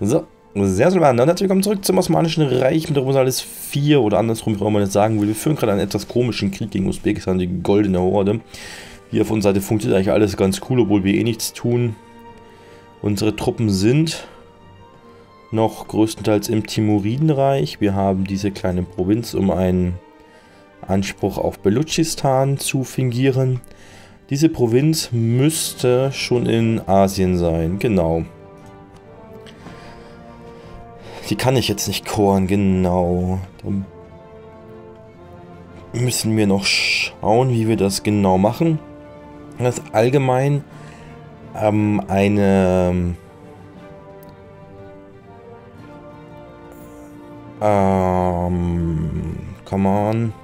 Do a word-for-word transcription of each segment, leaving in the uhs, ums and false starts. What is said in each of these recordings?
So, sehr, sehr und herzlich willkommen zurück zum Osmanischen Reich mit der Rosales vier oder andersrum, wie man jetzt sagen will. Wir führen gerade einen etwas komischen Krieg gegen Usbekistan, die Goldene Horde. Hier auf unserer Seite funktioniert eigentlich alles ganz cool, obwohl wir eh nichts tun. Unsere Truppen sind noch größtenteils im Timuridenreich. Wir haben diese kleine Provinz, um einen Anspruch auf Belutschistan zu fingieren. Diese Provinz müsste schon in Asien sein, genau. Die kann ich jetzt nicht koren, genau. Dann müssen wir noch schauen, wie wir das genau machen. Das ist allgemein ähm, eine ähm, come on.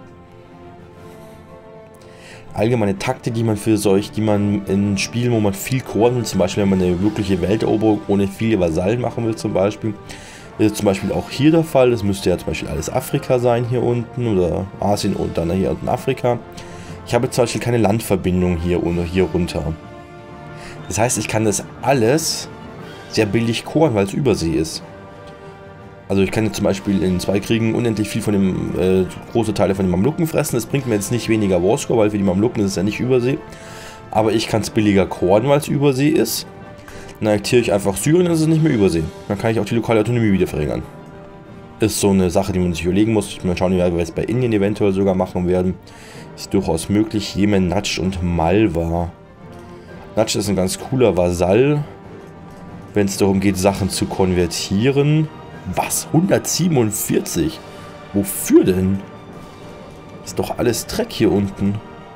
Allgemeine Taktik, die man für solch, die man in Spielen, wo man viel koren will, zum Beispiel wenn man eine wirkliche Welteroberung ohne viele Vasallen machen will, zum Beispiel, ist zum Beispiel auch hier der Fall. Das müsste ja zum Beispiel alles Afrika sein hier unten oder Asien und dann hier unten Afrika. Ich habe zum Beispiel keine Landverbindung hier oder hier runter. Das heißt, ich kann das alles sehr billig koren, weil es Übersee ist. Also ich kann jetzt zum Beispiel in zwei Kriegen unendlich viel von dem, äh, große Teile von den Mamluken fressen. Das bringt mir jetzt nicht weniger Warscore, weil für die Mamluken ist es ja nicht Übersee. Aber ich kann es billiger koren, weil es Übersee ist. Dann annektiere ich einfach Syrien, dann ist es nicht mehr Übersee. Dann kann ich auch die lokale Autonomie wieder verringern. Ist so eine Sache, die man sich überlegen muss. Mal schauen, wie wir es bei Indien eventuell sogar machen werden. Ist durchaus möglich. Jemen, Najd und Malwa. Najd ist ein ganz cooler Vasall, wenn es darum geht, Sachen zu konvertieren. Was? hundertsiebenundvierzig? Wofür denn? Ist doch alles Dreck hier unten.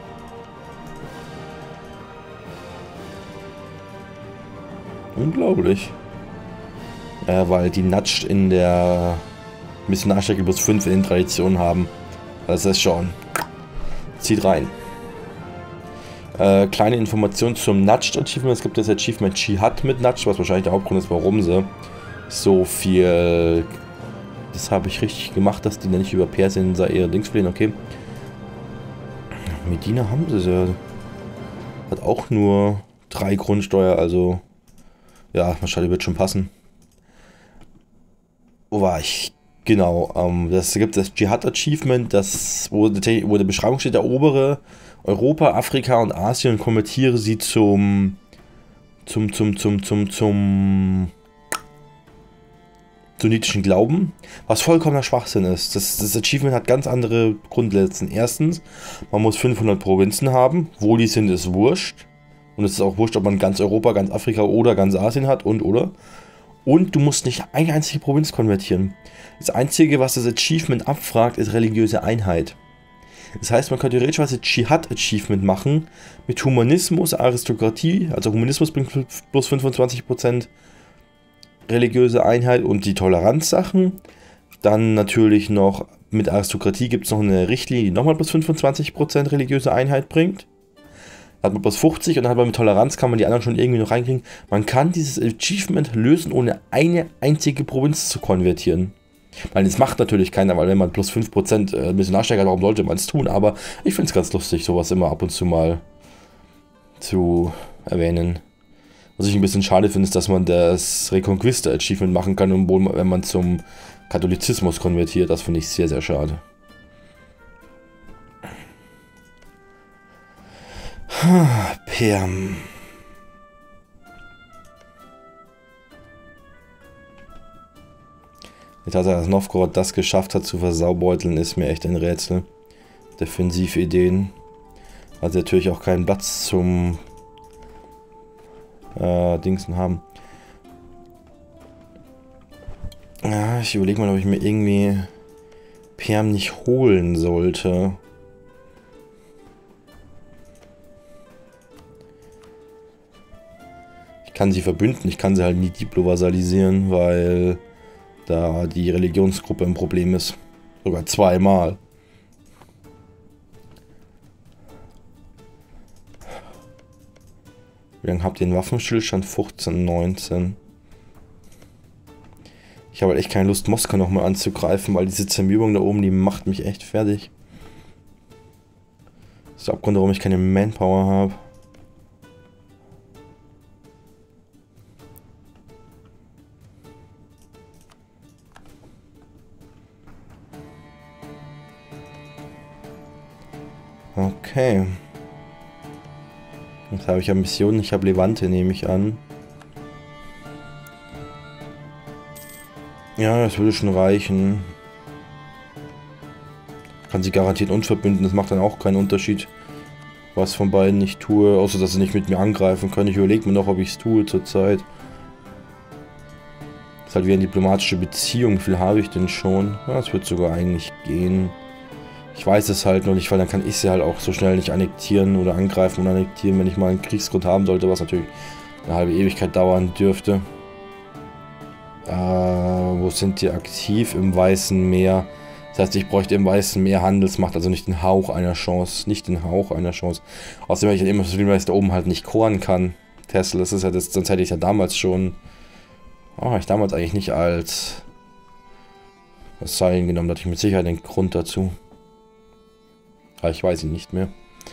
Unglaublich. Ja, weil die Najd in der Missionarstrecke plus fünf in den Traditionen haben. Das ist schon. Zieht rein. Äh, kleine Information zum Najd-Achievement. Es gibt das Achievement Dschihad mit Najd, was wahrscheinlich der Hauptgrund ist, warum sie so viel. Das habe ich richtig gemacht, dass die nicht über Persien ihre Dings fliehen. Okay. Medina haben sie ja. Hat auch nur drei Grundsteuer, also. Ja, wahrscheinlich wird schon passen. Wo war ich? Genau, ähm, das gibt das Dschihad-Achievement, das, wo die, wo die Beschreibung steht, erobere Europa, Afrika und Asien und konvertiere sie zum zum, zum, zum, zum, zum sunnitischen Glauben, was vollkommener Schwachsinn ist. Das, das Achievement hat ganz andere Grundsätze. Erstens, man muss fünfhundert Provinzen haben, wo die sind, ist wurscht. Und es ist auch wurscht, ob man ganz Europa, ganz Afrika oder ganz Asien hat und oder. Und du musst nicht eine einzige Provinz konvertieren. Das Einzige, was das Achievement abfragt, ist religiöse Einheit. Das heißt, man könnte theoretisch das Dschihad-Achievement machen mit Humanismus, Aristokratie. Also Humanismus bringt plus fünfundzwanzig Prozent religiöse Einheit und die Toleranzsachen. Dann natürlich noch mit Aristokratie gibt es noch eine Richtlinie, die nochmal plus fünfundzwanzig Prozent religiöse Einheit bringt. Hat man plus fünfzig und dann hat man mit Toleranz, kann man die anderen schon irgendwie noch reinkriegen. Man kann dieses Achievement lösen, ohne eine einzige Provinz zu konvertieren. Weil das macht natürlich keiner, weil wenn man plus fünf Prozent ein bisschen nachsteigert, warum sollte man es tun? Aber ich finde es ganz lustig, sowas immer ab und zu mal zu erwähnen. Was ich ein bisschen schade finde, ist, dass man das Reconquista-Achievement machen kann, obwohl, wenn man zum Katholizismus konvertiert. Das finde ich sehr, sehr schade. Perm. Die Tatsache, dass Novgorod das geschafft hat zu versaubeuteln, ist mir echt ein Rätsel. Defensivideen. Also natürlich auch keinen Platz zum äh, Dingsen haben. Ja, ich überlege mal, ob ich mir irgendwie Perm nicht holen sollte. Ich kann sie verbünden, ich kann sie halt nie diplovasalisieren, weil da die Religionsgruppe ein Problem ist. Sogar zweimal. Wie lange habt ihr den Waffenstillstand? fünfzehn, neunzehn. Ich habe halt echt keine Lust, Moskau nochmal anzugreifen, weil diese Zermürbung da oben, die macht mich echt fertig. Das ist der Abgrund, warum ich keine Manpower habe. Okay. Jetzt habe ich ja Missionen. Ich habe Levante, nehme ich an. Ja, das würde schon reichen. Kann sie garantiert uns verbünden. Das macht dann auch keinen Unterschied, was von beiden ich tue. Außer, dass sie nicht mit mir angreifen können. Ich überlege mir noch, ob ich es tue zurzeit. Das ist halt wie eine diplomatische Beziehung. Wie viel habe ich denn schon? Ja, das wird sogar eigentlich gehen. Ich weiß es halt noch nicht, weil dann kann ich sie halt auch so schnell nicht annektieren oder angreifen und annektieren, wenn ich mal einen Kriegsgrund haben sollte, was natürlich eine halbe Ewigkeit dauern dürfte. Äh, wo sind die aktiv? Im Weißen Meer. Das heißt, ich bräuchte im Weißen Meer Handelsmacht, also nicht den Hauch einer Chance. Nicht den Hauch einer Chance. Außerdem, weil ich halt immer so viel, weil ich da oben halt nicht koren kann. Tesla, das ist ja das, sonst hätte ich ja damals schon. Oh, habe ich damals eigentlich nicht als Vassallen genommen, da hatte ich mit Sicherheit einen Grund dazu. Aber ich weiß ihn nicht mehr.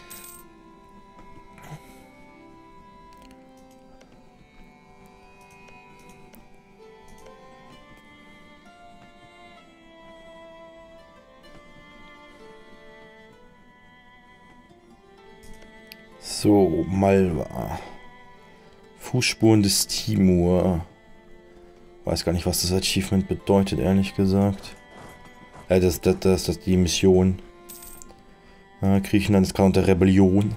So, Malwa. Fußspuren des Timur. Weiß gar nicht, was das Achievement bedeutet, ehrlich gesagt. Äh, das, das, das, das die Mission. Ja, Griechenland ist gerade unter Rebellion.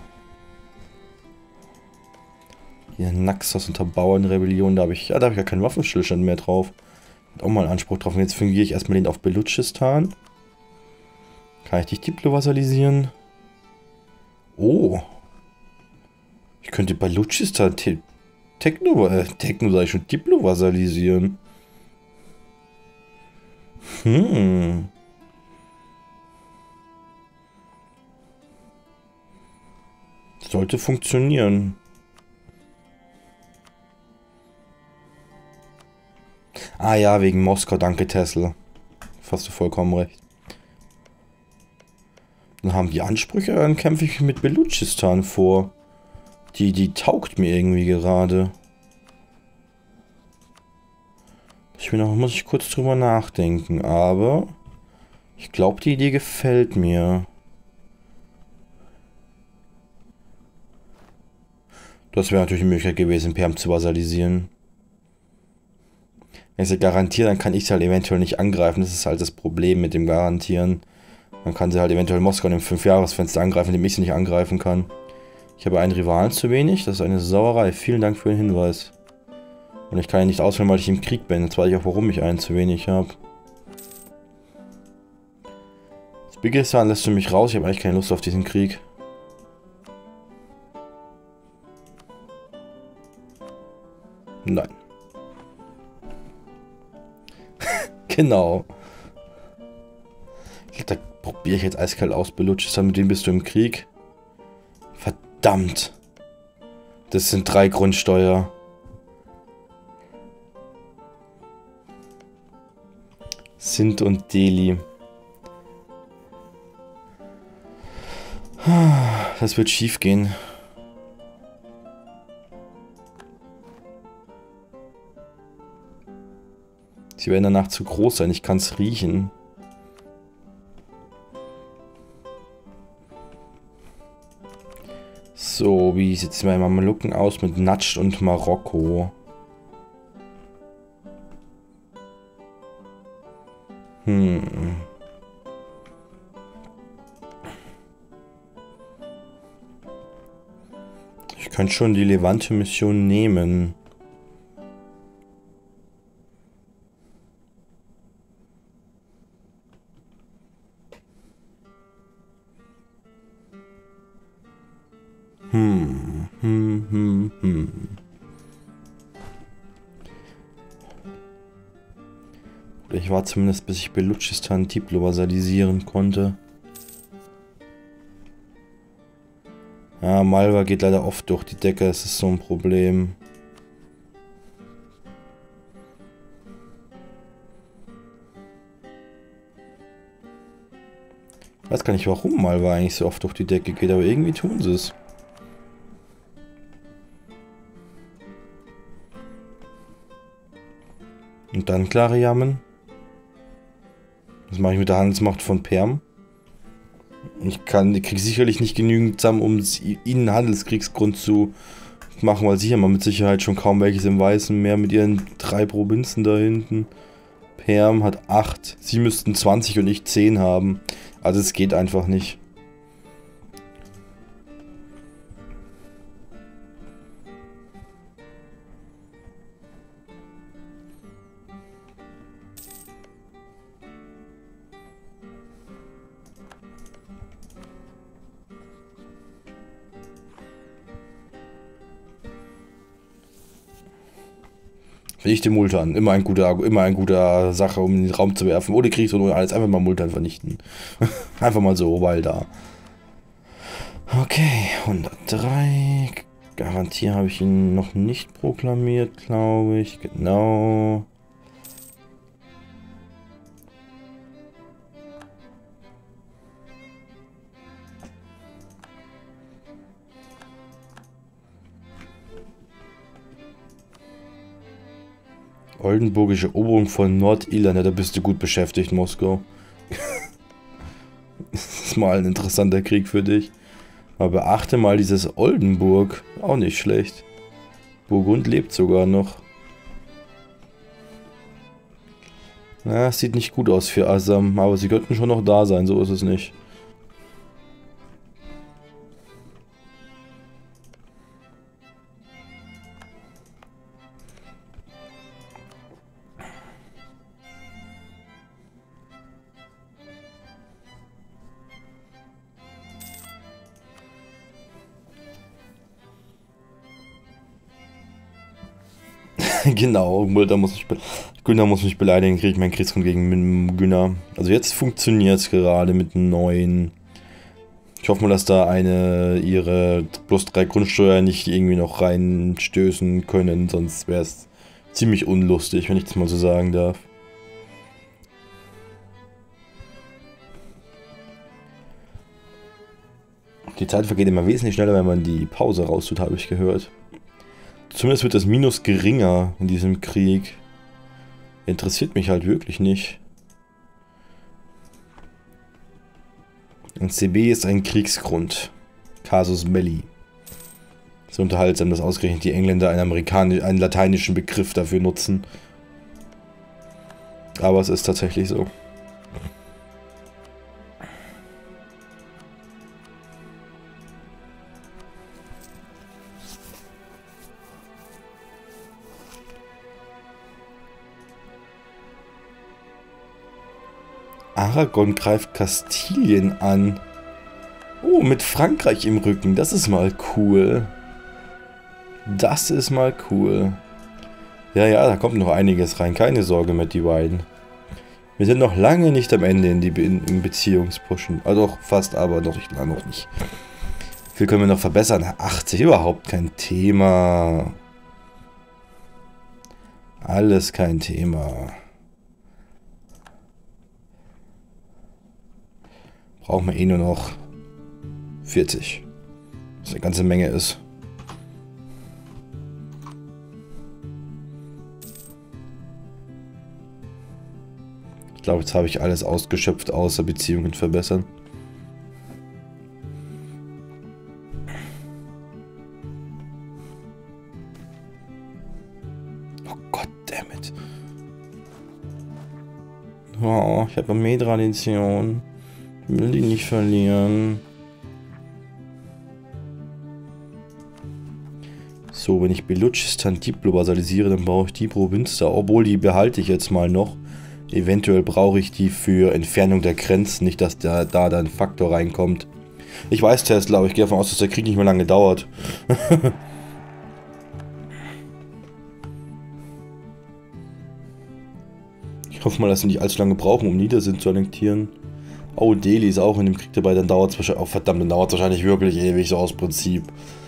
Hier Naxos unter Bauernrebellion, da habe ich, ja, da habe ich ja keinen Waffenstillstand mehr drauf. Hat auch mal einen Anspruch drauf. Und jetzt fungiere ich erstmal den auf Belutschistan. Kann ich dich diplo-vassalisieren? Oh. Ich könnte Belutschistan te Techno, äh, Techno sag ich schon, diplo-vassalisieren. Hm. Sollte funktionieren. Ah ja, wegen Moskau, danke Tesla. Hast du vollkommen recht. Dann haben die Ansprüche, dann kämpfe ich mit Belutschistan vor. Die, die taugt mir irgendwie gerade. Ich bin noch, muss ich kurz drüber nachdenken, aber ich glaube, die Idee gefällt mir. Das wäre natürlich eine Möglichkeit gewesen, Perm zu vasalisieren. Wenn ich sie garantiere, dann kann ich sie halt eventuell nicht angreifen. Das ist halt das Problem mit dem Garantieren. Man kann sie halt eventuell Moskau in dem fünf Jahres-Fenster angreifen, indem ich sie nicht angreifen kann. Ich habe einen Rivalen zu wenig. Das ist eine Sauerei. Vielen Dank für den Hinweis. Und ich kann ihn nicht auswählen, weil ich im Krieg bin. Jetzt weiß ich auch, warum ich einen zu wenig habe. Usbekistan lässt du mich raus. Ich habe eigentlich keine Lust auf diesen Krieg. Nein. Genau. Da probiere ich jetzt eiskalt aus. Belutschistan, mit dem bist du im Krieg. Verdammt. Das sind drei Grundsteuer. Sindh und Delhi. Das wird schief gehen. Sie werden danach zu groß sein. Ich kann es riechen. So, wie sieht es bei Mamelucken aus mit Natscht und Marokko? Hm. Ich könnte schon die Levante-Mission nehmen. Hm, hm, hm, hm. Ich war zumindest, bis ich Belutschistan diplo-vasalisieren konnte. Ja, Malwa geht leider oft durch die Decke, es ist so ein Problem. Ich weiß gar nicht, warum Malwa eigentlich so oft durch die Decke geht, aber irgendwie tun sie es. Und dann klare Jammen. Was mache ich mit der Handelsmacht von Perm? Ich kann, ich krieg sicherlich nicht genügend zusammen, um ihnen einen Handelskriegsgrund zu machen, weil sie haben mit Sicherheit schon kaum welches im Weißen mehr mit ihren drei Provinzen da hinten. Perm hat acht. Sie müssten zwanzig und ich zehn haben. Also es geht einfach nicht. Ich den Multan. Immer ein guter, immer ein guter Sache, um in den Raum zu werfen. Ohne Krieg und ohne alles. Einfach mal Multan vernichten. Einfach mal so, weil da. Okay, hundertdrei. Garantie habe ich ihn noch nicht proklamiert, glaube ich. Genau. Oldenburgische Eroberung von Nordirland, ja, da bist du gut beschäftigt, Moskau. Das ist mal ein interessanter Krieg für dich. Aber beachte mal dieses Oldenburg, auch nicht schlecht. Burgund lebt sogar noch. Na, sieht nicht gut aus für Assam, aber sie könnten schon noch da sein, so ist es nicht. Genau, Mulder muss mich, Günner muss mich beleidigen, kriege ich meinen Kriegsgrund gegen Günner. Also jetzt funktioniert es gerade mit einem neuen. Ich hoffe mal, dass da eine ihre plus drei Grundsteuer nicht irgendwie noch reinstößen können, sonst wäre es ziemlich unlustig, wenn ich das mal so sagen darf. Die Zeit vergeht immer wesentlich schneller, wenn man die Pause raustut, habe ich gehört. Zumindest wird das Minus geringer in diesem Krieg. Interessiert mich halt wirklich nicht. Ein C B ist ein Kriegsgrund. Casus belli. So unterhaltsam, dass ausgerechnet die Engländer einen, amerikanischen, einen lateinischen Begriff dafür nutzen. Aber es ist tatsächlich so. Aragon greift Kastilien an. Oh, mit Frankreich im Rücken. Das ist mal cool. Das ist mal cool. Ja, ja, da kommt noch einiges rein. Keine Sorge mit die beiden. Wir sind noch lange nicht am Ende in die Be in Beziehungspushen. Also doch, fast, aber noch nicht, noch nicht. Wie viel können wir noch verbessern? achtzig, überhaupt kein Thema. Alles kein Thema. Brauchen wir eh nur noch vierzig. Was eine ganze Menge ist. Ich glaube, jetzt habe ich alles ausgeschöpft, außer Beziehungen verbessern. Oh Gott, dammit. Oh, ich habe Armeetradition. Ich will die nicht verlieren. So, wenn ich Belutschistan diplobasalisiere, dann brauche ich die Provinz da. Obwohl, die behalte ich jetzt mal noch. Eventuell brauche ich die für Entfernung der Grenzen. Nicht, dass da, da dann ein Faktor reinkommt. Ich weiß, Tesla, aber ich gehe davon aus, dass der Krieg nicht mehr lange dauert. Ich hoffe mal, dass sie nicht allzu lange brauchen, um Niedersinn zu annektieren. Oh, Delhi ist auch in dem Krieg dabei, dann dauert es wahrscheinlich... Oh, verdammt, dann dauert es wahrscheinlich wirklich ewig, so aus Prinzip.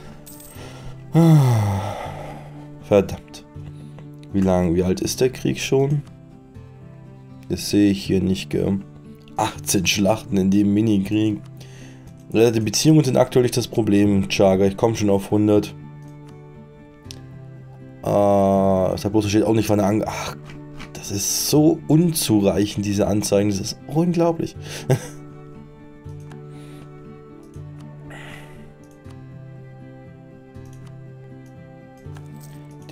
Verdammt. Wie lang, wie alt ist der Krieg schon? Das sehe ich hier nicht, gell. achtzehn Schlachten in dem Mini-Krieg. Die Beziehungen sind aktuell nicht das Problem, Chaga. Ich komme schon auf hundert. Äh, das bloß steht auch nicht, wann er ange... Ach, das ist so unzureichend, diese Anzeigen. Das ist unglaublich.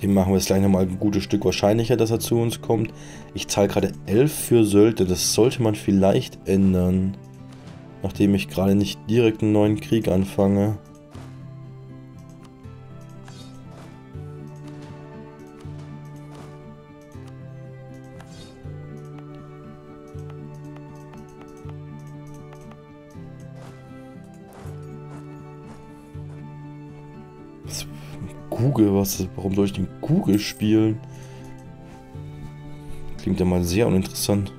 Dem machen wir es gleich nochmal ein gutes Stück wahrscheinlicher, dass er zu uns kommt. Ich zahle gerade elf für Söldner. Das sollte man vielleicht ändern. Nachdem ich gerade nicht direkt einen neuen Krieg anfange. Google, was, warum soll ich den Google spielen? Klingt ja mal sehr uninteressant.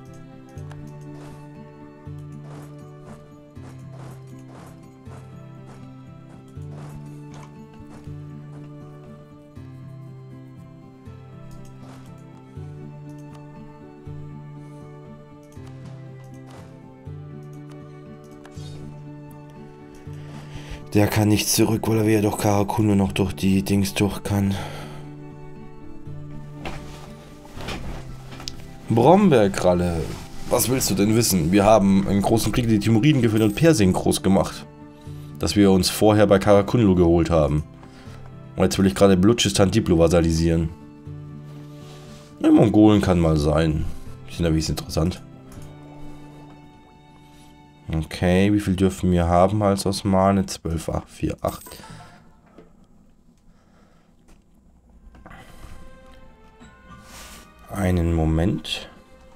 Der kann nicht zurück, weil er ja doch Karakunde noch durch die Dings durch kann. Brombeerkralle. Was willst du denn wissen? Wir haben einen großen Krieg gegen die Timuriden geführt und Persien groß gemacht. Das wir uns vorher bei Karakunlu geholt haben. Und jetzt will ich gerade Belutschistan Diplo vasalisieren. Ja, Mongolen kann mal sein. Die sind ja wenigstens interessant. Okay, wie viel dürfen wir haben als Osmane? zwölf, acht, vier, acht. Einen Moment.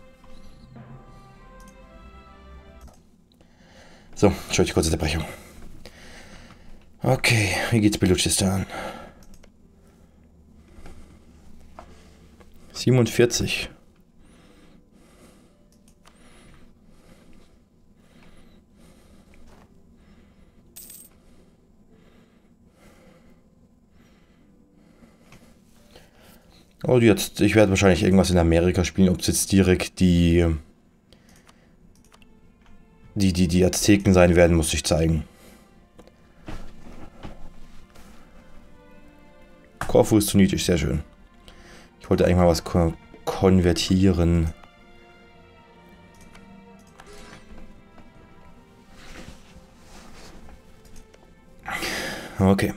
So, schau ich kurz Unterbrechung. Okay, wie geht's Belutschistan? siebenundvierzig. Oh, jetzt, ich werde wahrscheinlich irgendwas in Amerika spielen, ob es jetzt direkt die, die, die, die Azteken sein werden, muss ich zeigen. Korfu ist zu niedrig, sehr schön. Ich wollte eigentlich mal was kon konvertieren. Okay.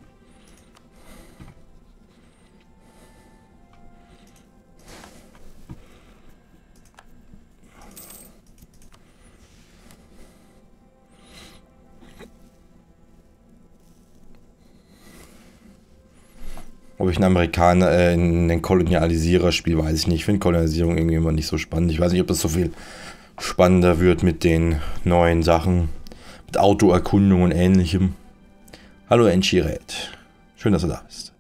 Ob ich einen Amerikaner, äh, einen Kolonialisierer spiele, weiß ich nicht. Ich finde Kolonialisierung irgendwie immer nicht so spannend. Ich weiß nicht, ob das so viel spannender wird mit den neuen Sachen. Mit Autoerkundung und ähnlichem. Hallo Enchired. Schön, dass du da bist.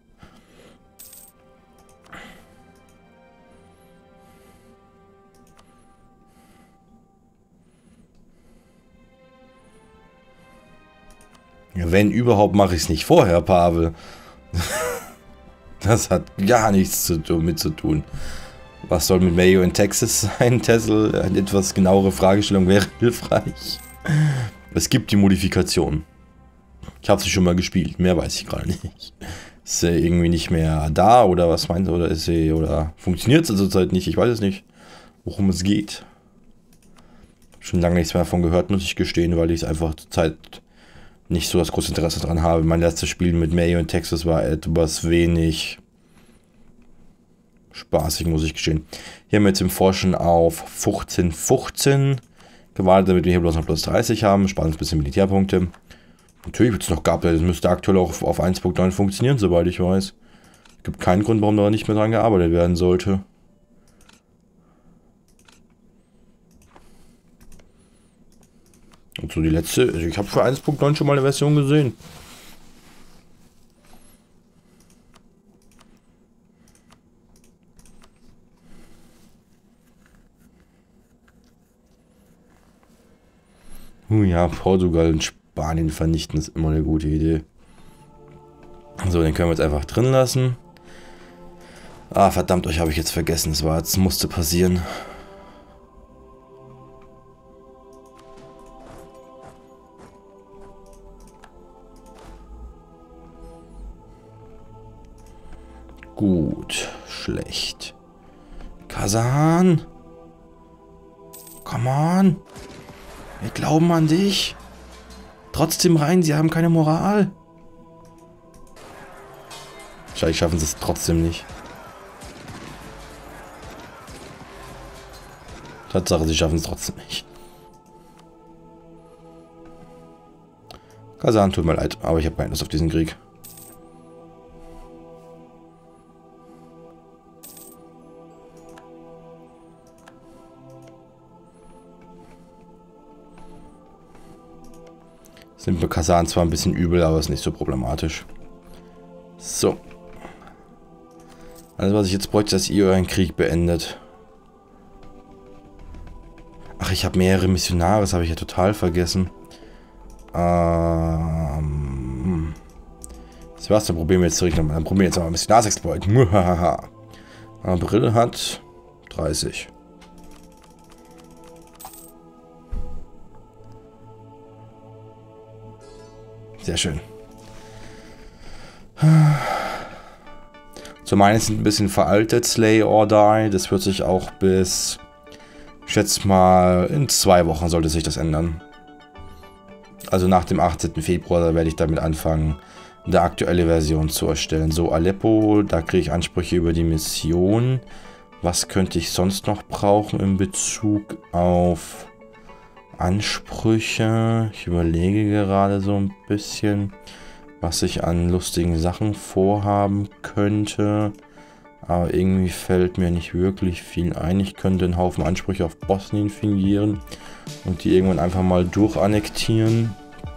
Ja, wenn überhaupt, mache ich es nicht vorher, Pavel. Das hat gar nichts zu tun, mit zu tun. Was soll mit Mayo in Texas sein? Tesla, eine etwas genauere Fragestellung wäre hilfreich. Es gibt die Modifikation. Ich habe sie schon mal gespielt, mehr weiß ich gerade nicht. Ist sie irgendwie nicht mehr da oder was meint ihr? Oder ist sie, oder funktioniert sie zurzeit nicht? Ich weiß es nicht, worum es geht. Schon lange nichts mehr davon gehört, muss ich gestehen, weil ich es einfach zurzeit nicht so das große Interesse daran habe. Mein letztes Spiel mit Mayo in Texas war etwas wenig spaßig, muss ich gestehen. Hier haben wir jetzt im Forschen auf fünfzehn fünfzehn gewartet, damit wir hier bloß noch plus dreißig haben. Sparen uns ein bisschen Militärpunkte. Natürlich wird es noch gehabt, das müsste aktuell auch auf eins Punkt neun funktionieren, soweit ich weiß. Es gibt keinen Grund, warum da nicht mehr dran gearbeitet werden sollte. Und so die letzte, also ich habe für eins Punkt neun schon mal eine Version gesehen. Uh, ja, Portugal und Spanien vernichten ist immer eine gute Idee. So, den können wir jetzt einfach drin lassen. Ah, verdammt, euch habe ich jetzt vergessen. Das war jetzt, musste passieren. Gut, schlecht. Kasan! Come on! Wir glauben an dich! Trotzdem rein, sie haben keine Moral! Wahrscheinlich schaffen sie es trotzdem nicht. Tatsache, sie schaffen es trotzdem nicht. Kasan, tut mir leid, aber ich habe keine Lust auf diesen Krieg. Sind wir Kasan zwar ein bisschen übel, aber ist nicht so problematisch. So. Also was ich jetzt bräuchte, dass ihr euren Krieg beendet. Ach, ich habe mehrere Missionare, das habe ich ja total vergessen. Ähm. Das war's, dann probieren wir jetzt zurück. Dann probieren wir jetzt mal Missionarsexploit. April hat dreißig. Sehr schön. Zum einen sind ein bisschen veraltet, Slay or Die. Das wird sich auch bis, ich schätze mal, in zwei Wochen sollte sich das ändern. Also nach dem achtzehnten Februar werde ich damit anfangen, eine aktuelle Version zu erstellen. So, Aleppo, da kriege ich Ansprüche über die Mission. Was könnte ich sonst noch brauchen in Bezug auf Ansprüche? Ich überlege gerade so ein bisschen, was ich an lustigen Sachen vorhaben könnte. Aber irgendwie fällt mir nicht wirklich viel ein. Ich könnte einen Haufen Ansprüche auf Bosnien fingieren und die irgendwann einfach mal durchannektieren.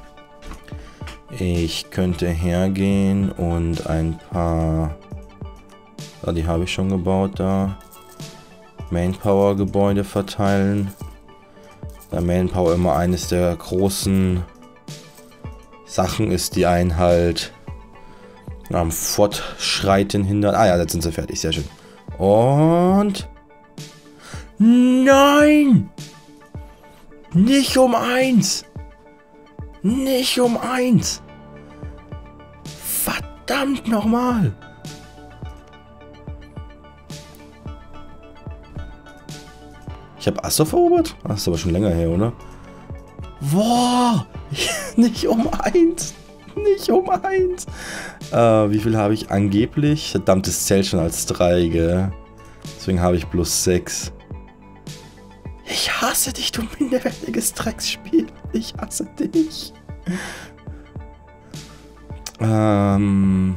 Ich könnte hergehen und ein paar... Ah, die habe ich schon gebaut da. Manpower-Gebäude verteilen. Da Manpower immer eines der großen Sachen ist, die einen halt am Fortschreiten hindern. Ah ja, jetzt sind sie fertig, sehr schön. Und... Nein! Nicht um eins! Nicht um eins! Verdammt nochmal! Ich habe Astor erobert? Das ist aber schon länger her, oder? Boah! Nicht um eins! Nicht um eins! Äh, wie viel habe ich angeblich? Verdammt, das zählt schon als drei, gell? Deswegen habe ich plus sechs. Ich hasse dich, du minderwertiges Drecksspiel. Ich hasse dich. Ähm...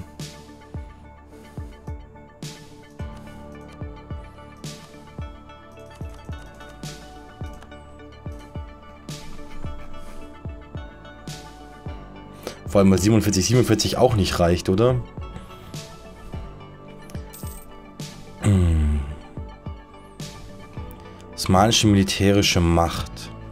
Vor allem, weil siebenundvierzig, siebenundvierzig auch nicht reicht, oder? Hm. Osmanische militärische Macht.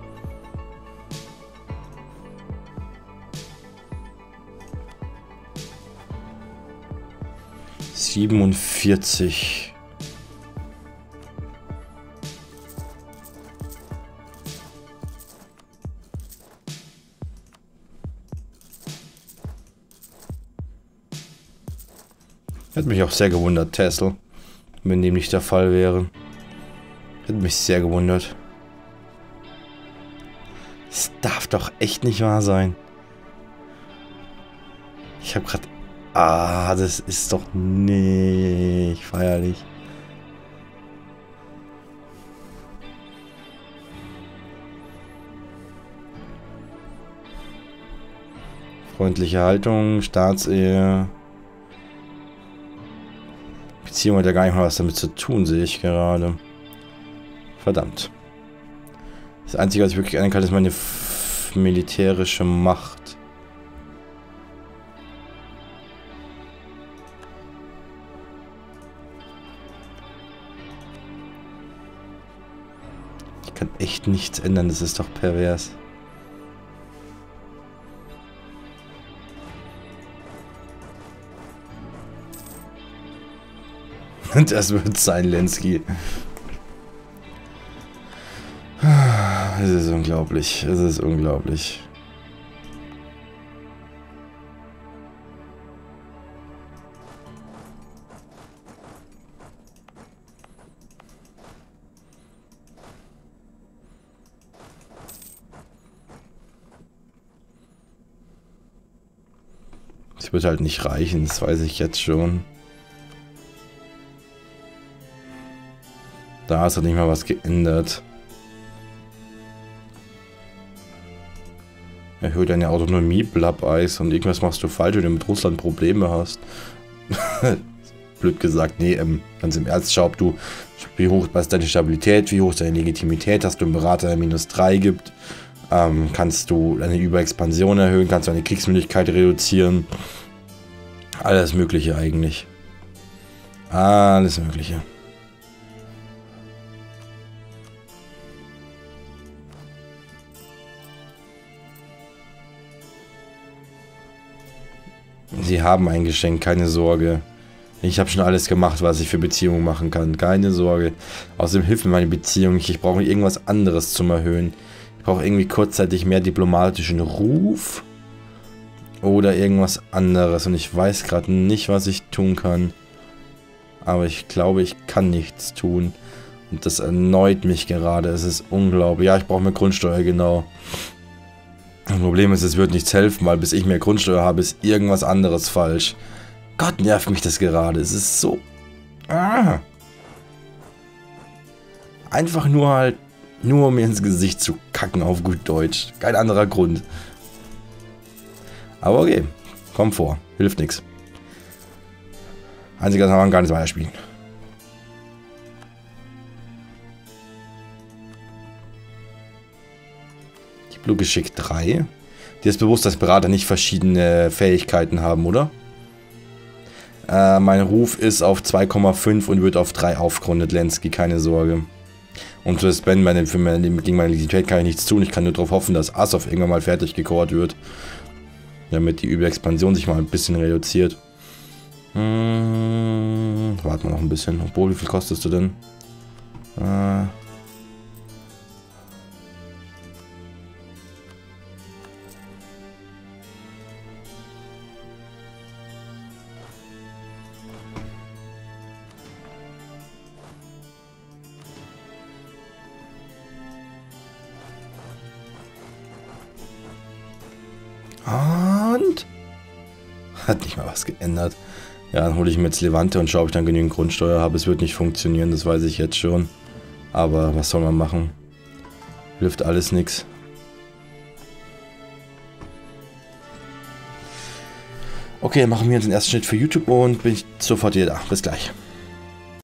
siebenundvierzig. Hätte mich auch sehr gewundert, Tesla, wenn dem nicht der Fall wäre. Hätte mich sehr gewundert. Das darf doch echt nicht wahr sein. Ich habe gerade... Ah, das ist doch nicht feierlich. Freundliche Haltung, Staatsehe... Beziehung hat ja gar nicht mal was damit zu tun, sehe ich gerade. Verdammt. Das Einzige, was ich wirklich ändern kann, ist meine militärische Macht. Ich kann echt nichts ändern, das ist doch pervers. Das wird sein, Lenski. Es ist unglaublich. Es ist unglaublich. Es wird halt nicht reichen, das weiß ich jetzt schon. Da hast du nicht mal was geändert. Erhöht deine Autonomie, Blabbeis, und irgendwas machst du falsch, wenn du mit Russland Probleme hast. Blöd gesagt, nee, ähm, ganz im Ernst, schau, ob du, wie hoch ist deine Stabilität, wie hoch ist deine Legitimität, hast du einen Berater, der minus drei gibt, ähm, kannst du deine Überexpansion erhöhen, kannst du deine Kriegsmöglichkeit reduzieren. Alles Mögliche eigentlich. Alles Mögliche. Sie haben ein Geschenk, keine Sorge. Ich habe schon alles gemacht, was ich für Beziehungen machen kann. Keine Sorge. Außerdem hilft mir meine Beziehung nicht. Ich brauche irgendwas anderes zum Erhöhen. Ich brauche irgendwie kurzzeitig mehr diplomatischen Ruf. Oder irgendwas anderes. Und ich weiß gerade nicht, was ich tun kann. Aber ich glaube, ich kann nichts tun. Und das erneut mich gerade. Es ist unglaublich. Ja, ich brauche mehr Grundsteuer, genau. Das Problem ist, es wird nichts helfen, weil bis ich mehr Grundsteuer habe, ist irgendwas anderes falsch. Gott, nervt mich das gerade. Es ist so... Ah. Einfach nur halt... Nur um mir ins Gesicht zu kacken, auf gut Deutsch. Kein anderer Grund. Aber okay. Komm vor. Hilft nichts. Einziger Sache, man kann gar nicht weiterspielen. Die Blue Geschick drei. Dir ist bewusst, dass Berater nicht verschiedene Fähigkeiten haben, oder? Äh, mein Ruf ist auf zwei Komma fünf und wird auf drei aufgerundet, Lenski, keine Sorge. Und für Ben, meine, für meine, gegen meine Legitimität kann ich nichts tun. Ich kann nur darauf hoffen, dass Asov irgendwann mal fertig gecovert wird. Damit die Überexpansion sich mal ein bisschen reduziert. Hm, warten wir noch ein bisschen. Obwohl, wie viel kostest du denn? Äh... Und? Hat nicht mal was geändert. Ja, dann hole ich mir jetzt Levante und schaue, ob ich dann genügend Grundsteuer habe. Es wird nicht funktionieren, das weiß ich jetzt schon. Aber was soll man machen? Hilft alles nichts. Okay, machen wir jetzt den ersten Schritt für YouTube und bin ich sofort wieder da. Bis gleich.